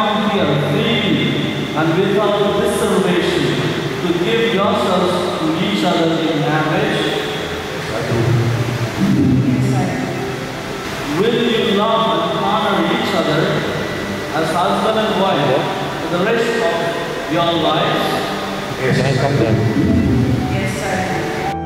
come here freely and without reservation to give yourselves to each other in marriage? Will you love and honor each other as husband and wife for the rest of your lives? Yes, come there. Yes, sir.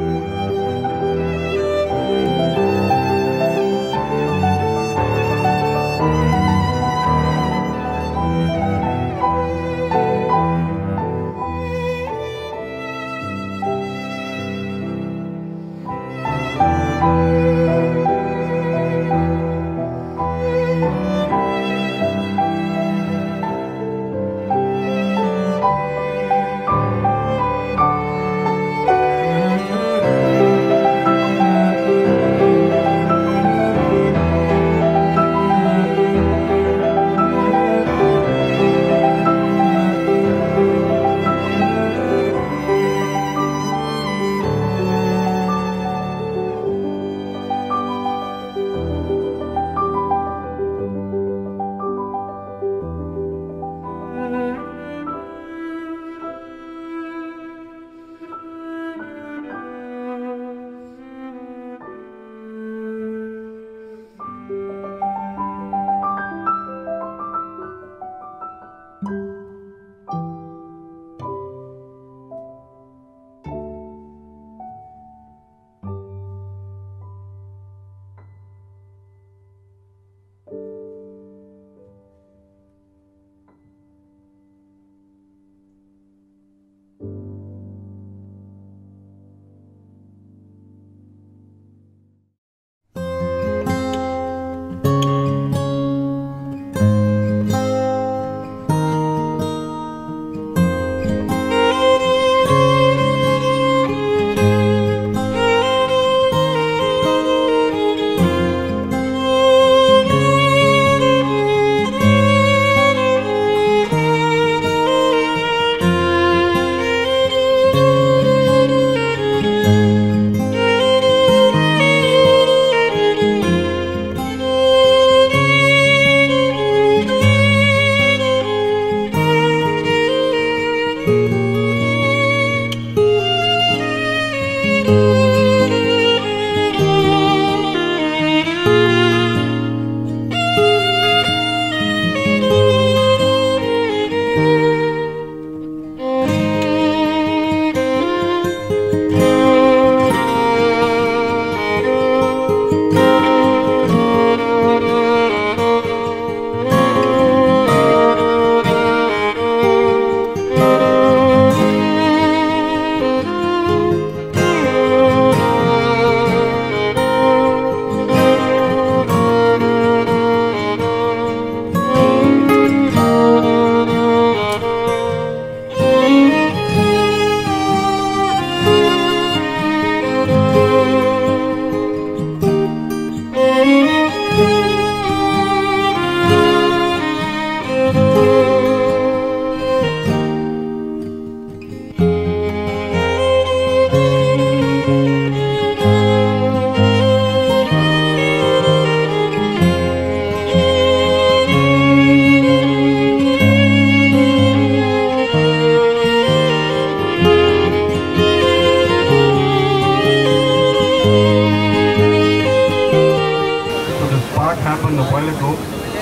happened a while ago,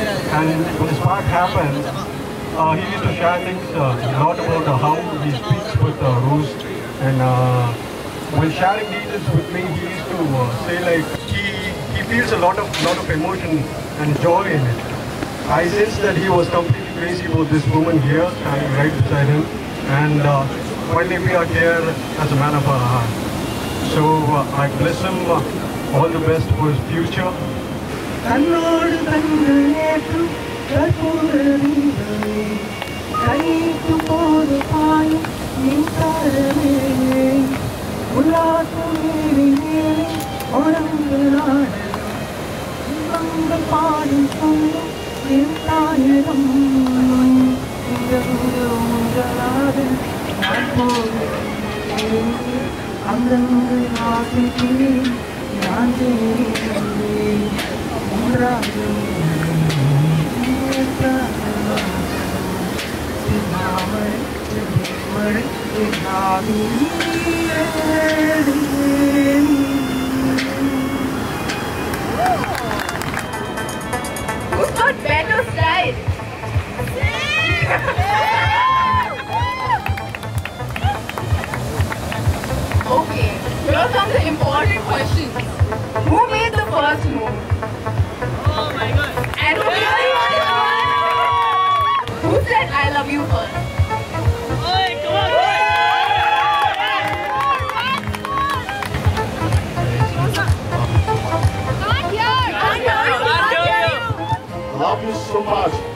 and when the spark happened, he used to share things a lot about how he speaks with Rose, and when sharing details with me, he used to say like he feels a lot of emotion and joy in it. I sense that he was completely crazy about this woman here, standing right beside him, and finally we are here as a man of our heart. So I bless him all the best for his future. Who's got better style? Okay, here comes the important question. Who made the first move? Oh my God. And who said I love you first? Oi, come on, Can't hear you. Love you so much.